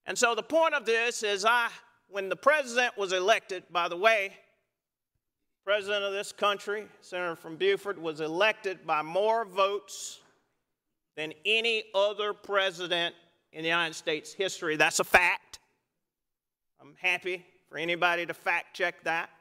And so the point of this is when the president was elected, by the way, president of this country, Senator from Beaufort, was elected by more votes than any other president in the United States history. That's a fact. I'm happy for anybody to fact check that.